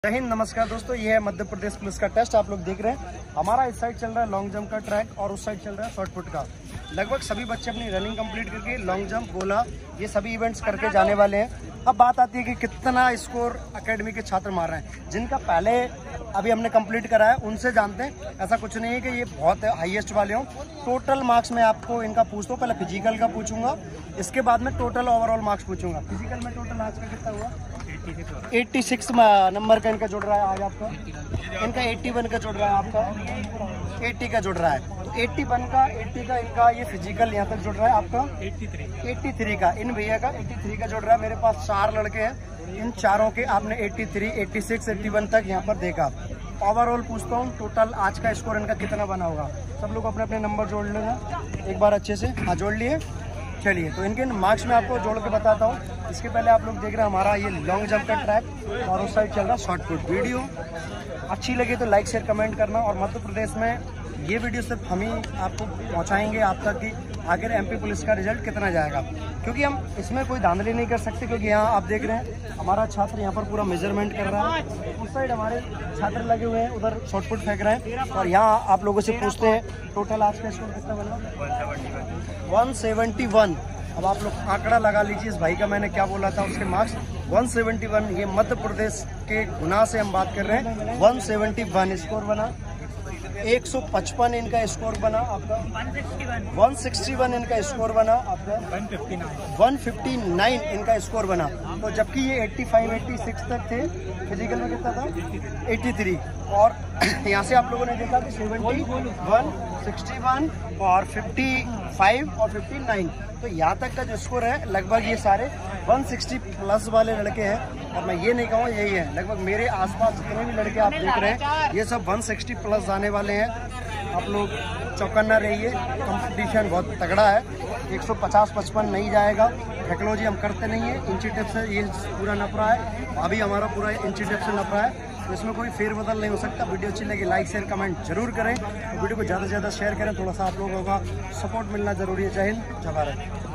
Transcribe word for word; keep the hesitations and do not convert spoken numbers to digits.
जय हिंद, नमस्कार दोस्तों। ये है मध्य प्रदेश पुलिस का टेस्ट। आप लोग देख रहे हैं हमारा इस साइड चल रहा है लॉन्ग जंप का ट्रैक और उस साइड चल रहा है शॉर्ट पुट का। लगभग सभी बच्चे अपनी रनिंग कंप्लीट करके लॉन्ग जंप, गोला, ये सभी इवेंट्स करके जाने वाले हैं। अब बात आती है कि कितना स्कोर एकेडमी के छात्र मार रहे हैं। जिनका पहले अभी हमने कंप्लीट करा है उनसे जानते हैं। ऐसा कुछ नहीं है कि ये बहुत हाईएस्ट वाले हों। टोटल मार्क्स मैं आपको इनका पूछता हूँ। पहले फिजिकल का पूछूंगा, इसके बाद में टोटल ओवरऑल मार्क्स पूछूंगा। फिजिकल में टोटल आज का कितना हुआ? छियासी नंबर का इनका जुड़ रहा है आज आपका। इनका इक्यासी का जुड़ रहा है आपका, अस्सी का जुड़ रहा है। तो इक्यासी का अस्सी का इनका ये फिजिकल यहाँ तक जुड़ रहा है आपका तिरासी का। इन भैया का तिरासी का जुड़ रहा है। मेरे पास चार लड़के हैं, इन चारों के आपने तिरासी, छियासी, इक्यासी तक यहाँ पर देखा। ओवरऑल पूछता हूँ टोटल आज का स्कोर इनका कितना बना होगा। सब लोग अपने अपने नंबर जोड़ लेना एक बार अच्छे से। हाँ, जोड़ लिए। चलिए, तो इनके मार्क्स में आपको जोड़ के बताता हूँ। इसके पहले आप लोग देख रहे हैं हमारा ये लॉन्ग जंप का ट्रैक और उस साइड चल रहा है शॉर्ट पुट। वीडियो अच्छी लगी तो लाइक शेयर कमेंट करना। और मध्य प्रदेश में ये वीडियो सिर्फ हम ही आपको पहुँचाएंगे आप तक कि आखिर एमपी पुलिस का रिजल्ट कितना जाएगा, क्योंकि हम इसमें कोई धांधली नहीं कर सकते। क्योंकि यहाँ आप देख रहे हैं हमारा छात्र यहाँ पर पूरा मेजरमेंट कर रहा है। उस साइड हमारे छात्र लगे हुए हैं, उधर शॉर्ट पुट फेंक रहे हैं। और यहाँ आप लोगों से पूछते हैं टोटल आज का स्कोर कितना बना? एक सौ इकहत्तर। अब आप लोग आंकड़ा लगा लीजिए इस भाई का मैंने क्या बोला था। उसके मार्क्स एक सौ इकहत्तर। ये मध्य प्रदेश के गुना से हम बात कर रहे हैं। एक सौ इकहत्तर स्कोर बना। एक सौ पचपन इनका स्कोर बना आपका। एक सौ इकसठ इनका स्कोर बना आपका। एक सौ उनसठ इनका स्कोर बना। तो जबकि ये पचासी, छियासी तक थे। फिजिकल में कितना था? तिरासी। और यहाँ से आप लोगों ने देखा कि इकहत्तर, इकसठ और पचपन और उनसठ। तो यहाँ तक का जो स्कोर है लगभग ये सारे एक सौ साठ प्लस वाले लड़के हैं। और मैं ये नहीं कहूँ यही है, लगभग मेरे आसपास जितने भी लड़के आप देख रहे हैं ये सब एक सौ साठ प्लस आने वाले हैं। आप लोग चौकन्ना रहिए, कंपटीशन बहुत तगड़ा है। एक सौ पचास पचपन नहीं जाएगा। टेक्नोलॉजी हम करते नहीं है, इंची टेप से ये पूरा नप रहा है। अभी हमारा पूरा इंची टेप से नप रहा है, तो इसमें कोई फेरबदल नहीं हो सकता। वीडियो अच्छी लगी लाइक शेयर कमेंट जरूर करें। वीडियो को ज़्यादा से ज़्यादा शेयर करें। थोड़ा सा आप लोगों का सपोर्ट मिलना जरूरी है। जय हिंद, जय भारत।